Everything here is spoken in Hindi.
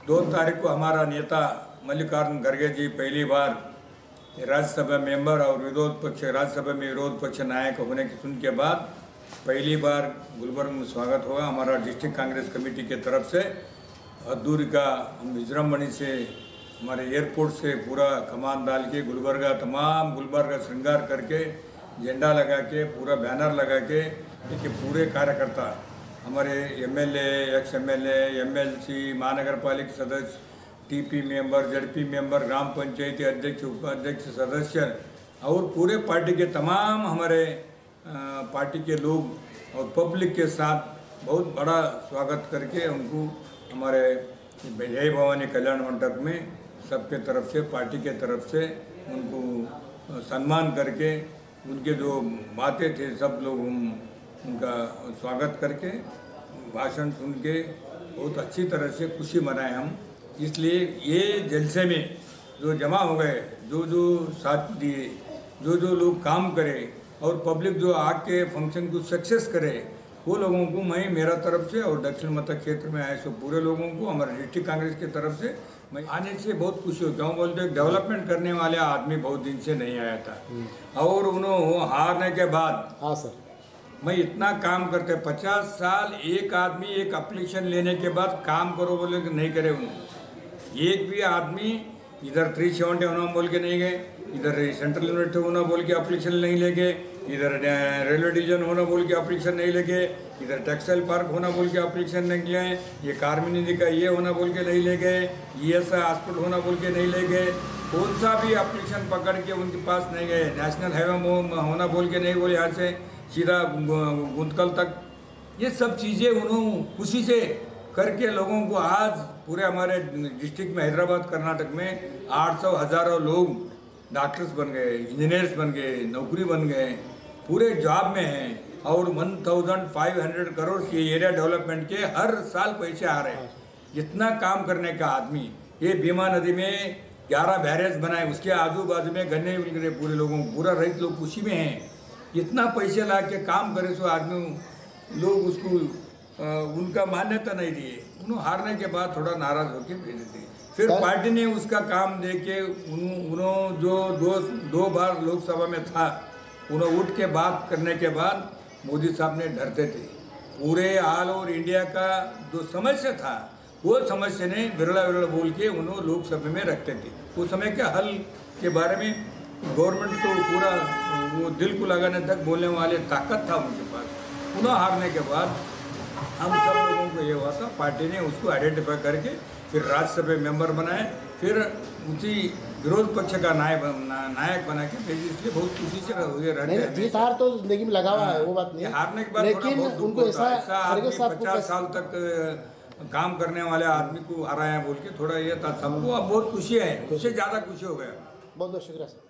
2 तारीख को हमारा नेता मल्लिकार्जुन खड़गे जी पहली बार राज्यसभा मेंबर और राज्यसभा में विरोध पक्ष नायक होने की सुन के बाद पहली बार गुलबर्ग में स्वागत हुआ। हमारा डिस्ट्रिक्ट कांग्रेस कमेटी के तरफ से अधूरी का हम विजृंभणी से हमारे एयरपोर्ट से पूरा कमान डाल के तमाम गुलबर्ग श्रृंगार करके झंडा लगा के पूरा बैनर लगा के देखिए पूरे कार्यकर्ता हमारे एमएलए, एक्स एमएलए, एमएलसी, महानगर पालिका सदस्य, टीपी मेंबर, जेडपी मेंबर, ग्राम पंचायती अध्यक्ष, उपाध्यक्ष, सदस्य और पूरे पार्टी के तमाम हमारे पार्टी के लोग और पब्लिक के साथ बहुत बड़ा स्वागत करके उनको हमारे जय भवानी कल्याण मंडप में सबके तरफ से पार्टी के तरफ से उनको सम्मान करके उनके जो बातें थे सब लोग उनका स्वागत करके भाषण सुन के बहुत अच्छी तरह से खुशी मनाए हम। इसलिए ये जलसे में जो जमा हो गए, जो साथ दिए, जो लोग काम करे और पब्लिक जो आके फंक्शन को सक्सेस करे, वो लोगों को मैं मेरा तरफ से और दक्षिण मध्य क्षेत्र में आए सो पूरे लोगों को हमारे डिस्ट्रिक्ट कांग्रेस की तरफ से मैं आने से बहुत खुशी हो। क्यों बोलते डेवलपमेंट करने वाले आदमी बहुत दिन से नहीं आया था और उन्होंने हारने के बाद हाँ सर मैं इतना काम करते 50 साल एक आदमी एक एप्लीकेशन लेने के बाद काम करो बोले कि नहीं करे उन्होंने। एक भी आदमी इधर 370 होना बोल के नहीं गए, इधर सेंट्रल यूनिवर्सिटी होना बोल के एप्लीकेशन नहीं ले गए, इधर रेलवे डिवीजन होना बोल के एप्लीकेशन नहीं ले गए, इधर टेक्सटाइल पार्क होना बोल के एप्लीकेशन नहीं गए, ये कार्मिक निधि का ये होना बोल के नहीं ले गए, ESI हॉस्पिटल होना बोल के नहीं ले गए, कौन सा भी एप्लीकेशन पकड़ के उनके पास नहीं गए। नेशनल हाईवे होना बोल के नहीं बोले यहाँ से सीधा गुंतकल तक। ये सब चीज़ें उन्होंने खुशी से करके लोगों को आज पूरे हमारे डिस्ट्रिक्ट में हैदराबाद कर्नाटक में 800 हज़ारों लोग डॉक्टर्स बन गए, इंजीनियर्स बन गए, नौकरी बन गए, पूरे जॉब में हैं और 1500 करोड़ के एरिया डेवलपमेंट के हर साल पैसे आ रहे हैं। इतना काम करने का आदमी ये भीमा नदी में 11 बैरेज बनाए, उसके आजू बाजू में गन्ने मिल रहे पूरे लोगों को, पूरा रैत लोग खुशी में हैं। इतना पैसे ला के काम करे सो आदमी लोग उसको उनका मान्यता नहीं दिए। उन्होंने हारने के बाद थोड़ा नाराज होकर भेज दिए। फिर पार्टी ने उसका काम दे के उन्होंने जो दो बार लोकसभा में था उन्होंने उठ के बात करने के बाद मोदी साहब ने डरते थे। पूरे ऑल ओवर इंडिया का जो समस्या था वो समस्या ने विरला बोल के उन्होंने लोकसभा में रखते थे। उस समय के हल के बारे में गवर्नमेंट को पूरा वो दिल को लगाने तक बोलने वाले ताकत था उनके पास। उन्होंने हारने के बाद हम सब लोगों को ये हुआ था, पार्टी ने उसको आइडेंटिफाई करके फिर राज्यसभा मेंबर बनाए, फिर उसी विरोध पक्ष का नायक बना के भेजी। इसलिए बहुत खुशी से रहते हैं। जीत हार तो जिंदगी में लगा हुआ है, वो बात नहीं। हारने के बाद लेकिन उनको ऐसा 50 साल तक काम करने वाले आदमी को हराया बोल के थोड़ा ये था सबको। अब बहुत खुशी है, उससे ज़्यादा खुशी हो गया। बहुत बहुत शुक्रिया सर।